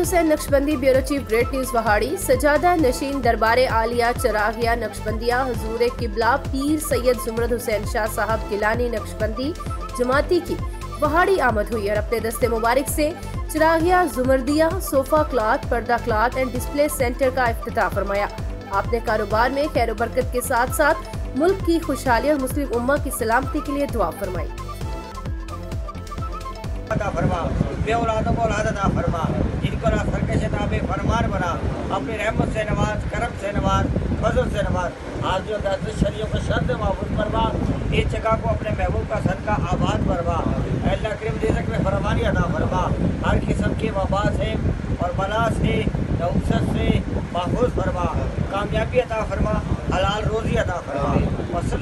حسین Naqshbandi bureau chief great news Vehari سجادہ نشین دربار عالیہ چراغیہ نقشبندیہ حضور قبلہ پیر سید زمرد حسین شاہ صاحب گیلانی نقشبندی جماعتی کی وہاڑی آمد ہوئی اور اپنے دستے مبارک سے چراغیہ زمردیہ صوفہ کلاتھ پردہ کلاتھ اینڈ ڈسپلے سینٹر کا افتتاح فرمایا۔ آپ نے کاروبار میں خیر و برکت کے ساتھ ساتھ ملک کی خوشحالی اور مسلم امہ کی سلامتی کے لیے دعا فرمائی۔ عطا فرما، بے اولادوں کو اولاد عطا فرما، جن کو سرکش تابع فرمان بنا، اپنی رحمت سے نواز، کرم سے نواز، فضل سے نواز، آج جو دس شریعوں کو شرط محفوظ فرما، اس جگہ کو اپنے محبوب کا صدقہ آباد فرما، اے اللہ کریم رزق میں فراوانی عطا فرما، ہر قسم کی وبا سے اور بلا سے نحوست سے محفوظ فرما، کامیابی عطا فرما، حلال روزی عطا فرما۔